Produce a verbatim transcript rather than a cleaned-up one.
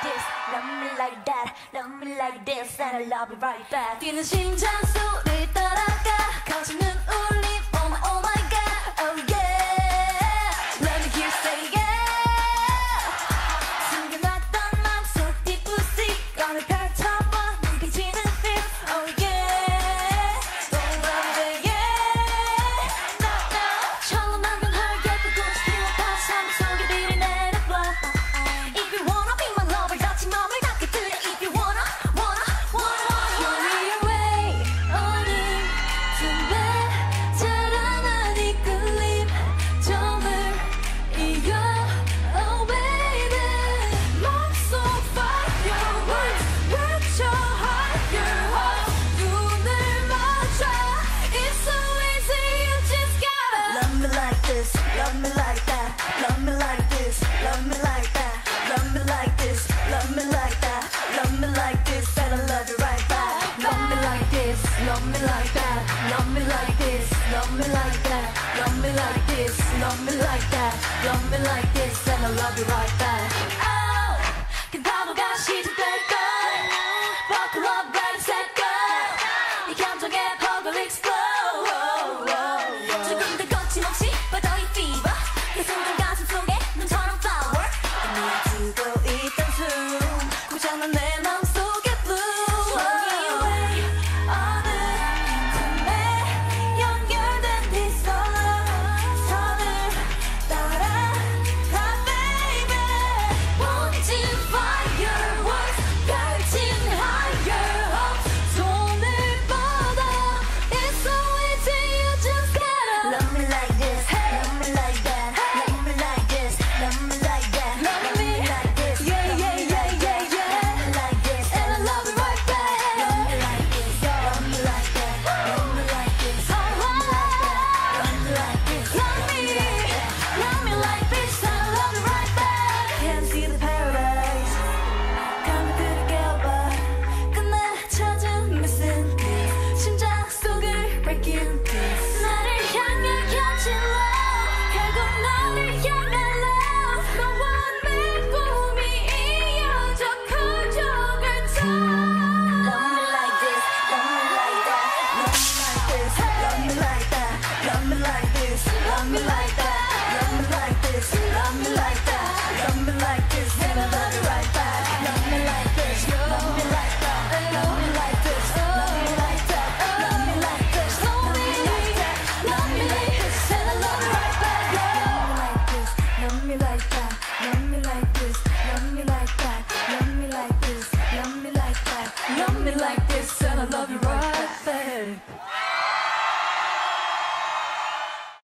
this, love me like that, love me like this, and I love you right back. 뛰는 심장 소리 따라가 커지는 울림, oh my, oh my god, oh yeah. Let me hear you say yeah. 숨겨놨던 맘속 뒷부시 꺼내 펼쳐봐 느껴지는 feel, oh yeah. Don't run away, yeah. No, no. 처음 난 변하게 뜨고 싶어 다시 한번 속에 들이 내려봐. If you wanna be my lover 닫힌 맘을 닫게 들려. If you wanna, wanna, wanna, wanna. Show me your way, 오늘 좀 자라난 이 끌림 점을 이겨, oh baby. 맘속 fireworks 외쳐 higher up 눈을 맞춰. It's so easy, you just gotta love me like this, love me like that, love me like this, love me like that, love me like this, love me like that, love me like this, and I love you right back. Love me like this, love me like that, love me like this, love me like that, love me like this, love me like that, love me like this, and I love you right back. Oh, 그 파도가 시작될걸. Buckle up, ready, set, go. 이 감정의 폭을 explode. 조금 더 거침없이 바다의 fever. 그 순간 가슴 속에 눈처럼 flower. 네 두고 있던 숨 고장난 내 맘속에 bloom. Show me your way, 어느 틈에 연결된 네 손을 선을 따라가 baby. 번진 fireworks 펼친 higher hopes 손을 뻗어. It's so easy, you just gotta love me like this, love me like that, love me like this, love me like that, love me like this, yeah, yeah, yeah, yeah, yeah, like this, and I love you right back. Love me like this, love me like that, love me like this, love me like this, love me, love me like this, and I love you right back. Can't see the paradise, 감을 들이켜봐. 끝내 찾은 missing piece, 심장 속을 breaking piece. 나를 향해 켜진 love, 결국 너를 향한 love. 너와 내 꿈이 이어져 커져갈 time. Love me like this, love me like that, love me like this, love me like that, love me like this, love me like that, love me like this, love me like this, and I love you right back. Love me like this, love me like that, love me like this, love me like that, love me like this, love me like that, love me like this, and I love you right back. Love me like this, love me like that, love me like that, love me like this, love me like that, love me like this, and I love you right back.